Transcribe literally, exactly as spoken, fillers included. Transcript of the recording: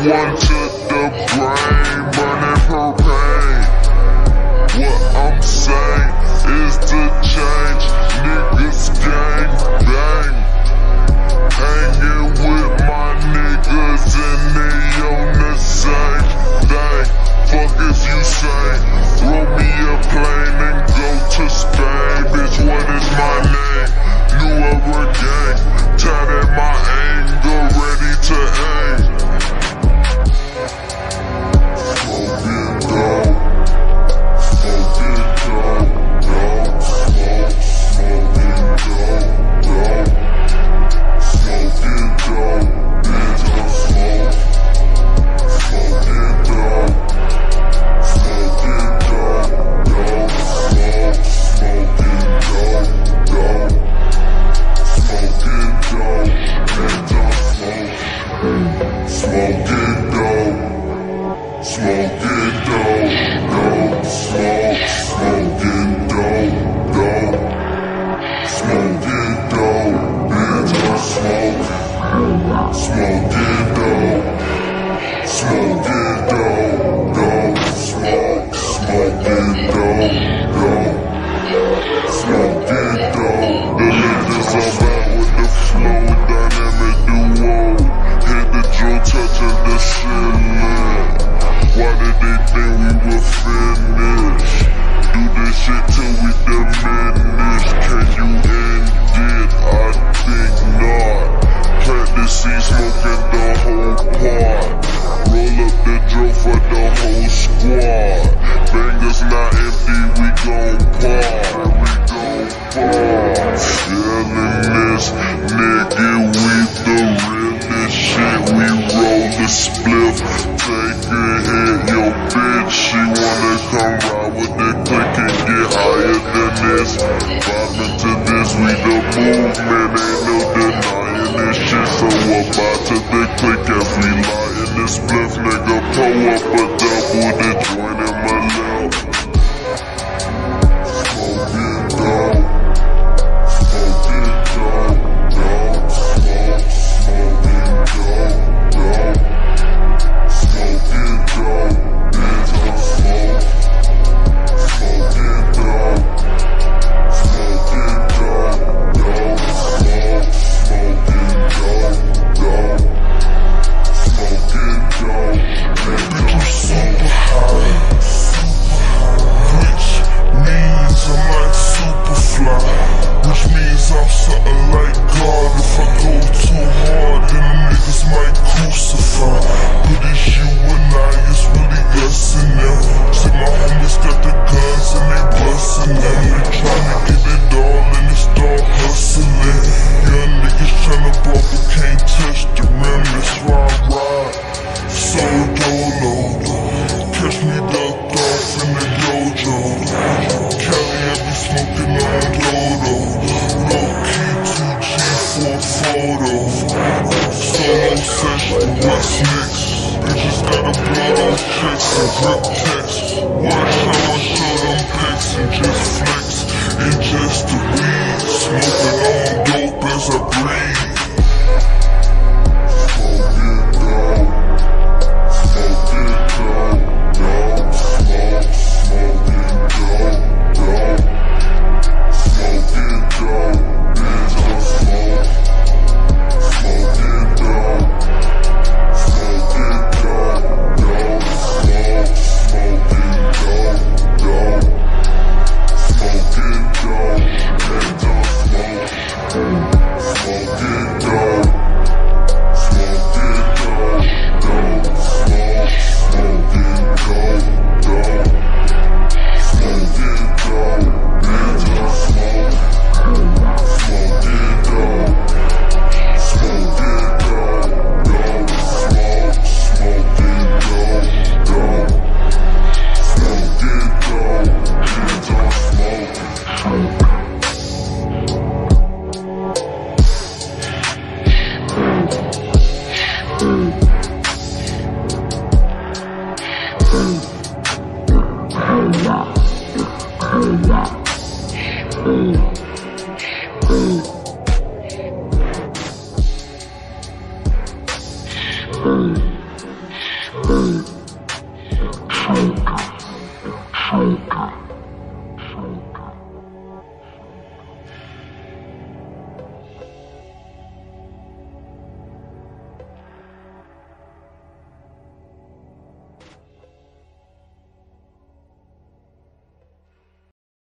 one to the brain, burning propane. What I'm saying is to change, niggas gang bang. Hanging with my niggas and they on the same thing. Fuck if you say, roll me a plane and go to Spain. Bitch, what is my name? New ever gang, tatted my anger, ready to aim. Smoking dope, smoking dope, dope, smoke, smoking dope, dope, smoking dope, bitch, I smoke, smoking dope, smoking dope, dope, smoke, smoking dope, dope, smoking dope, bitch, I smoke, smoking dope, smoking dope, dope, smoke, smoking dope, dope, smoking dope, bitch, I smoke, smoking dope, smoking dope, dope, smoke, smoking dope, dope, smoking dope. The niggas are back with the flow, dynamic duo. Hit the drill, touching the ceiling. Why did they think we were finished? Do this shit till we diminish. Can you end it? I think not. Plant the seed, smoking the whole pot. Roll up the drill for the whole squad. Bangers not empty, we gon' pop. We gon' pop. Feeling this, nigga, we the realest shit. We roll the spliff, take a hit. Yo, bitch, she wanna come ride with the click and get higher than this. Vibing to this, we the movement, ain't no denying this shit. So about to the click as we lie in this spliff, nigga. Pull up a double the joint in my lip. Smoking dope, smoking dope, dope, smoke, smoking dope, dope, smoking dope, bitch, I smoke, smoking dope, smoking dope, dope, smoke, smoking dope, dope, smoking dope, bitch, I Super high, which means I'm like Superfly, which means I'm something like God. If I go too hard, then the niggas might crucify. But it's you and I, it's really us and them. See my homies got the guns and they bustin' them. They tryna get it all and they start hustling. Young niggas tryna ball but can't touch the rim. That's why I ride so dolo. Catch me ducked off in the dojo. Cali, I be smoking on Dodo. Low key two G for a photo. Solo session, what's next? Bitches got a blood on checks and grip text. What?